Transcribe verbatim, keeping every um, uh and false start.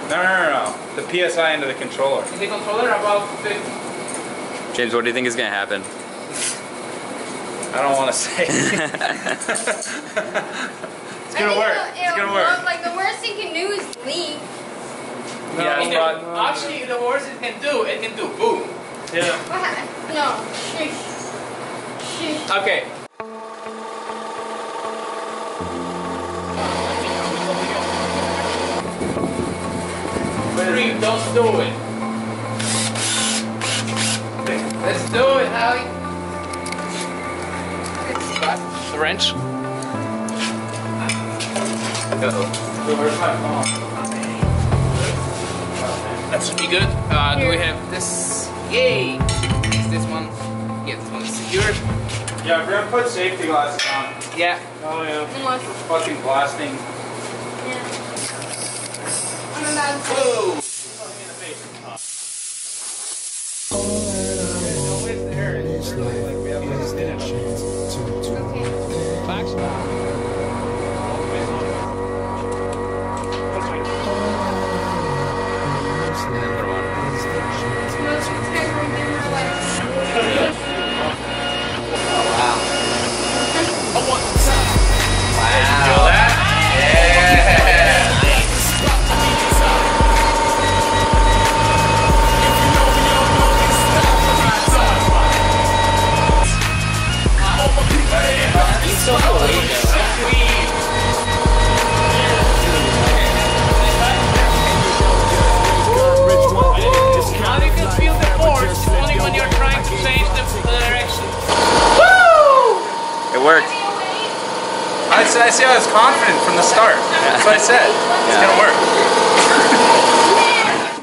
No, no, no, no. The P S I into the controller. In the controller about fifty. James, what do you think is going to happen? I don't want to say. It's gonna work. It'll, it's gonna it'll work. work. Like the worst it can do is leak. No, Yeah, it's the, not- actually, the worst it can do, it can do boom. Yeah. No. Shush. Shush. Okay. Three, don't do it. Let's do it, Howie. The wrench. Uh-oh. Where's my phone? That should be good. Uh, do we have this? Yay! Is this one? Yeah, this one is secured. Yeah, we're gonna put safety glasses on. Yeah. Oh yeah. What? Fucking blasting. Yeah. I'm about to. Whoa! I, I see I was confident from the start. That's what I said. It's gonna work.